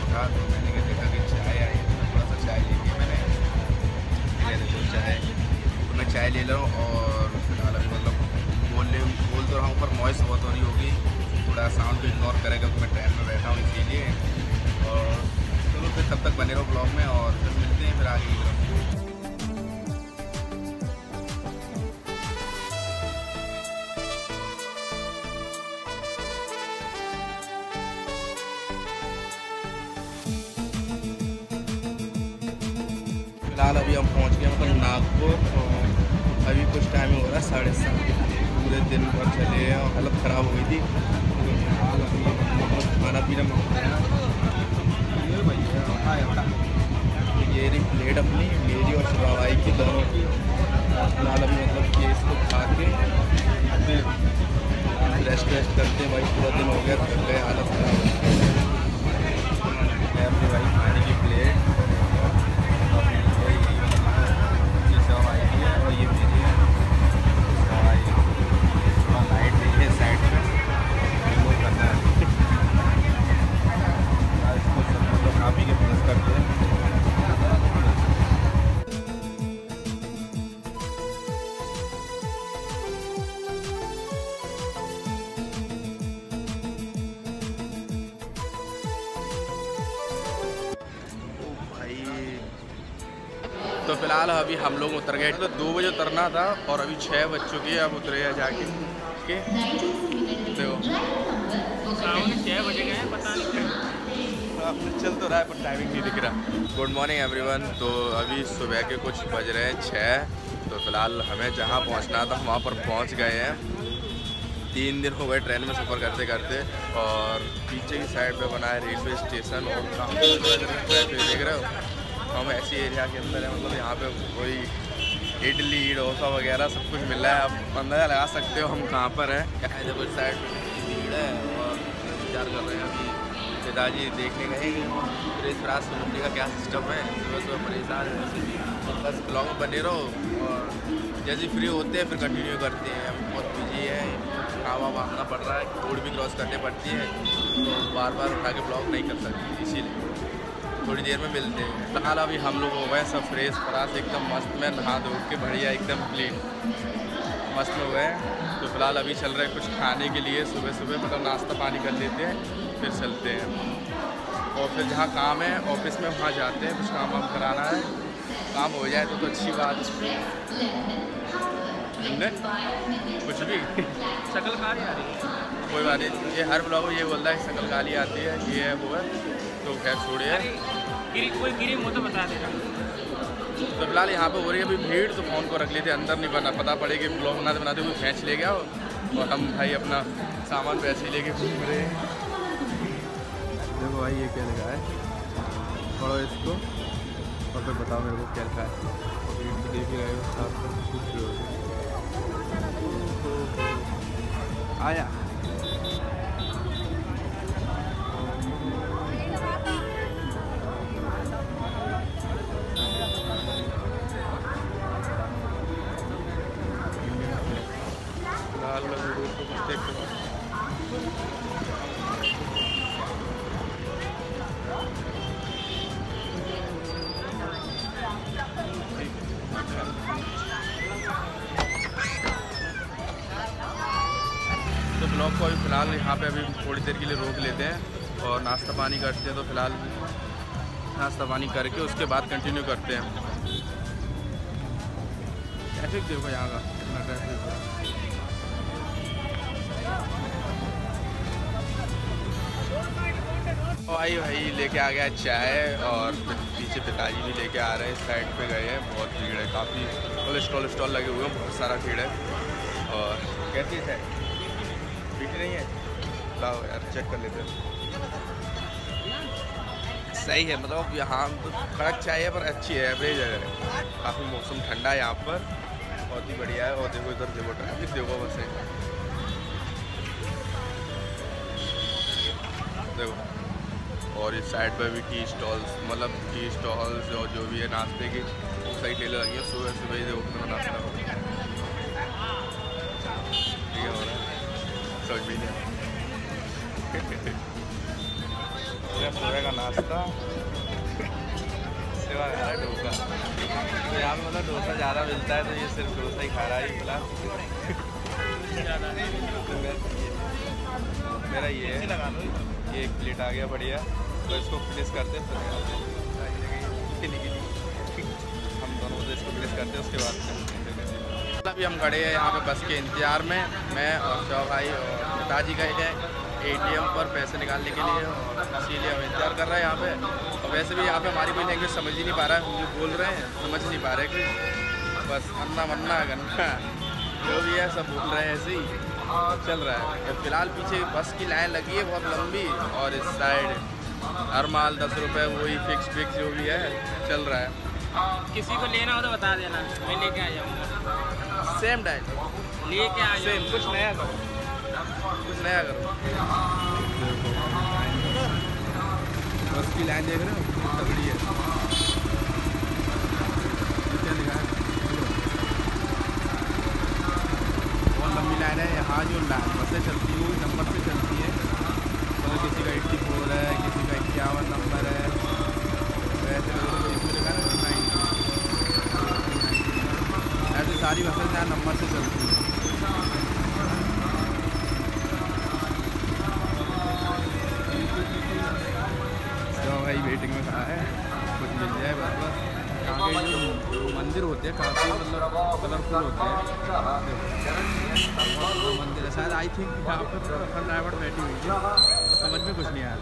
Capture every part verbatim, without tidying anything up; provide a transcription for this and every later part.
था तो मैंने क्या देखा कि चाय आई है, थोड़ा सा चाय ले ली मैंने। तो चाय तो मैं चाय ले लूँ और फिलहाल अभी मतलब बोल ले बोल तो रहा हूँ पर नॉइस बहुत हो रही होगी, थोड़ा साउंड को इग्नोर करेगा क्योंकि मैं ट्रेन में बैठा हूँ इसीलिए। और चलो फिर तब तक बने रहो ब्लॉग में और फिर मिलते हैं फिर आगे की तरफ। फिलहाल अभी हम पहुंच गए मतलब नागपुर और अभी कुछ टाइम हो रहा है साढ़े सात। पूरे दिन भर चले हैं और हालत ख़राब हो गई थी। तो फिलहाल अभी मतलब खाना पीना में ये रही प्लेट अपनी, मेरी और शिवाबाई की दोनों की। फिलहाल अभी मतलब ये इसको खा के रेस्ट वेस्ट करते हैं। भाई पूरा दिन हो गया, थक गए, हालत ख़राब हो गई है। अपनी भाई खाने की प्लेट और ये मेरी है थोड़ा लाइट नहीं है साइड में रिमूव करना है इसको सब मतलब खा पी के प्रेस करते हैं। तो फिलहाल अभी हम लोग उतर गए, तो दो बजे उतरना था और अभी छः बज चुकी है। अब उतरे हैं जाके के देखो छः बजे गए पता नहीं चल तो रहा है पर टाइमिंग नहीं दिख रहा। Good morning everyone. तो अभी सुबह के कुछ बज रहे हैं छः। तो फिलहाल हमें जहाँ पहुँचना था वहाँ पर पहुँच गए हैं। तीन दिन हो गए ट्रेन में सफ़र करते करते और पीछे की साइड पे बना है रेलवे स्टेशन और काफ़ी ट्रैफिक देख रहे हो। हम ऐसी एरिया के अंदर है, मतलब यहाँ पे कोई इडली डोसा वगैरह सब कुछ मिल रहा है। आप अंदाज़ा लगा सकते हो हम कहाँ पर हैं। क्या है देखो इस साइड में भीड़ है और इंतजार कर रहे हैं। अभी पिताजी देखने गए फ्रेश फ्रास मिलने का क्या सिस्टम है। सुबह सुबह परेशान है, बस ब्लॉग में बने रहो और जैसे फ्री होते हैं फिर कंटिन्यू करते हैं। हम बहुत बिजी है, खावा भागना पड़ रहा है, रोड भी क्रॉस करनी पड़ती है तो बार बार उठा के ब्लॉग नहीं कर सकती, इसीलिए थोड़ी देर में मिलते हैं। फिलहाल अभी हम लोग हो गए सब फ्रेश फ्रास एकदम मस्त में नहा धो के बढ़िया एकदम क्लीन मस्त हो गए। तो फिलहाल अभी चल रहे हैं कुछ खाने के लिए, सुबह सुबह मतलब नाश्ता पानी कर लेते हैं फिर चलते हैं। और फिर जहाँ काम है ऑफिस में वहाँ जाते हैं, कुछ काम वाम कराना है, काम हो जाए तो, तो अच्छी बात। कुछ भी शकल काली आ रही है, कोई बात नहीं। ये हर ब्लॉग में ये बोलता है शकल काली आती है, ये है वो है, तो खैर छोड़िए। गिरी कोई गिरी वो तो बता देगा। तो फिलहाल यहाँ पे हो रही है अभी भीड़, तो फ़ोन को रख लेते अंदर नहीं बना पता पड़े कि ब्लॉग बनाते बनाते कोई खींच ले गया और हम भाई अपना सामान पैसे लेके घूम रहे हैं। देखो भाई ये क्या लगा है, पढ़ो इसको और फिर बताओ मेरे को क्या लिखा है। और भीड़ तो देख ही रहे हो साथ में कुछ भी हो आया। तो ब्लॉग को अभी फ़िलहाल यहाँ पे अभी थोड़ी देर के लिए रोक लेते हैं और नाश्ता पानी करते हैं। तो फिलहाल नाश्ता पानी करके उसके बाद कंटिन्यू करते हैं। ट्रैफिक देखो यहाँ का कितना ट्रैफिक है। भाई भाई लेके आ गया चाय और पीछे पिताजी भी लेके आ रहे हैं। इस साइड पे गए हैं, बहुत भीड़ है, काफ़ी मतलब स्टॉल स्टॉल लगे हुए हैं, बहुत सारा भीड़ है। और कैसी है भीड़ नहीं है, लाओ यार चेक कर लेते हैं। सही है, मतलब यहाँ तो कड़क चाय है पर अच्छी है, एवरेज है। काफ़ी मौसम ठंडा है यहाँ पर, बहुत ही बढ़िया है। और देखो इधर देखो ट्रैफिक देखो, बस है देखो। और इस साइड पर भी टी स्टॉल्स, मतलब टी स्टॉल्स और जो भी है नाश्ते की सही ठेले लगी है। सुबह सुबह ही उठना नाश्ता हो ठीक है, हो रहा है समझ भी नहीं। सुबह का नाश्ता सेवा खा रहा है डोसा। तो यहाँ पे मतलब डोसा ज़्यादा मिलता है तो ये सिर्फ डोसा ही खा रहा है फिलहाल। मेरा ये है, ये एक प्लेट आ गया बढ़िया, तो इसको फिनिश करते हैं हम दोनों से इसको फिनिश करते हैं उसके बाद अभी हम खड़े हैं यहाँ पे बस के इंतज़ार में। मैं और शौ भाई और पिताजी गए हैं एटीएम पर पैसे निकालने के लिए और इसीलिए हम इंतज़ार कर रहे हैं यहाँ पे। और वैसे भी यहाँ पे हमारी कोई लैंग्वेज समझ ही नहीं पा रहा है, जो बोल रहे हैं समझ नहीं पा रहे कि बस अन्ना मन्ना गन्ना जो भी है सब बोल रहे हैं ऐसे ही चल रहा है। तो फिलहाल पीछे बस की लाइन लगी है बहुत लंबी और इस साइड हर माल दस रुपये वही फिक्स फिक्स जो भी है चल रहा है। किसी को लेना हो तो बता देना, मैं लेके आ जाऊँगा। सेम डाइट लेके आ सेम, कुछ नया करो कुछ नया करो। बस की लाइन देख रहे हो तगड़ी है, क्या लिखा है बहुत लंबी लाइन है। यहाँ जो बसें चलती है वो नंबर से चलती है, तो किसी का एट्टी फोर है, किसी का इक्यावन नंबर है, वैसे इसमें लिखा है नाइन। ऐसे सारी बसें यहाँ नंबर से चलती है। तो भाई वेटिंग में खड़ा है, कुछ मिल जाए बस बस। यहाँ के जो मंदिर होते हैं काफ़ी मतलब कलरफुल होते हैं मंदिर है शायद। आई थिंक यहाँ पर हर ड्राइवर बैठी हुई है, तो समझ में कुछ नहीं आया।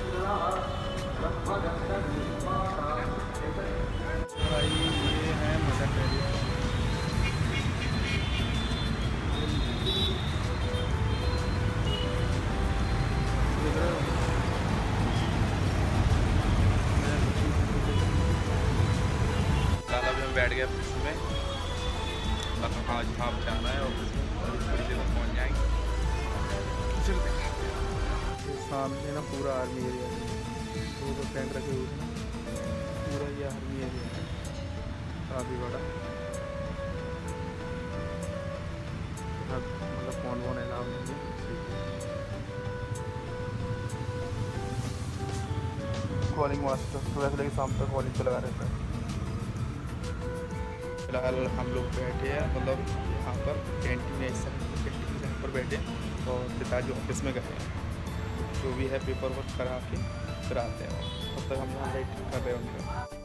भाई ये है मदर टेरेसा, बैठ गए ऑफिस में, बस हाँ जहाँ जाना है ऑफिस में थोड़ी देर में पहुँच जाएंगे। चलते सामने ना पूरा आर्मी एरिया है, दो दो टैंक रखे हुए हैं, पूरा ये आर्मी एरिया है काफ़ी बड़ा। मतलब कौन कौन अलाउ नहीं है, कॉलिंग मास्टर सुबह से लेकर शाम तक कॉलिंग पे लगा रहता है। फिलहाल हम लोग बैठे हैं मतलब यहाँ पर कैंटीन है, इस कैंटीन यहाँ पर बैठे और पिताजी ऑफिस में गए हैं, जो भी है पेपर वर्क करा के फिर आते हैं। तब तक हम यहाँ वेट कर रहे हैं उनका।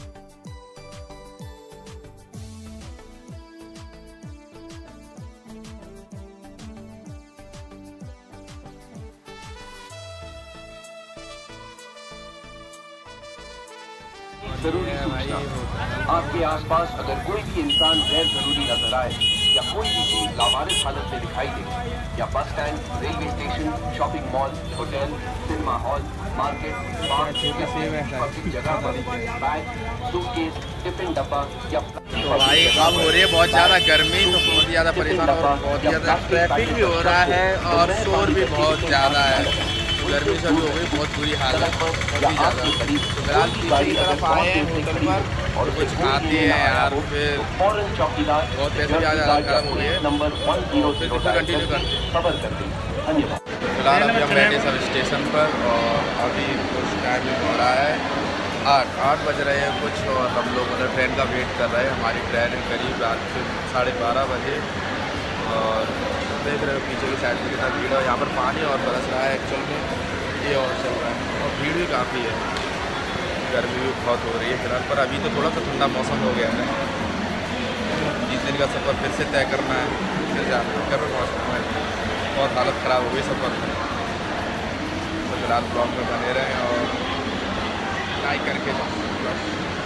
जरूरी सूचना, आपके आसपास अगर कोई भी इंसान गैर जरूरी नजर आए या कोई भी चीज लावारिस हालत में दिखाई दे या bus stand, railway station, shopping mall, hotel, cinema hall, market, park या पब्लिक जगह पर बैग, सूटकेस, टिफिन डब्बा या तो भाई अब हो रही है बहुत ज़्यादा गर्मी, तो बहुत ज़्यादा परेशान और बहुत ज़्यादा ट्रैफिक भी हो रहा है और शोर भी बहुत ज़्यादा है। गर्मी से भी हो गई बहुत बुरी हालत, काफ़ी ज़्यादा। फिलहाल पीछे की तरफ आए हैं होटल पर और कुछ खाते हैं यार, फिर बहुत पैसे ज़्यादा खराब हो गए, फिर फिर कंटिन्यू करते हैं। फिलहाल अभी हम बैठे सब स्टेशन पर और अभी कुछ टाइम हो रहा है, आठ आठ बज रहे हैं कुछ, और हम लोग मतलब ट्रेन का वेट कर रहे हैं। हमारी ट्रेन है करीब रात से साढ़े बारह बजे और देख रहे हो पीछे की साइड में कितना भीड़ है। यहाँ पर पानी और बरस रहा है एक्चुअल में, ये और चल रहा है और भीड़ भी काफ़ी है, गर्मी भी बहुत हो रही है फिलहाल। पर अभी तो थोड़ा सा ठंडा मौसम हो गया है, बीस दिन का सफ़र फिर से तय करना है, फिर जाना है घर पर पहुँचना है, बहुत हालत ख़राब हो गई सफ़र में। तो फिलहाल ब्लॉग में बने रहें और लाइक करके जाओ।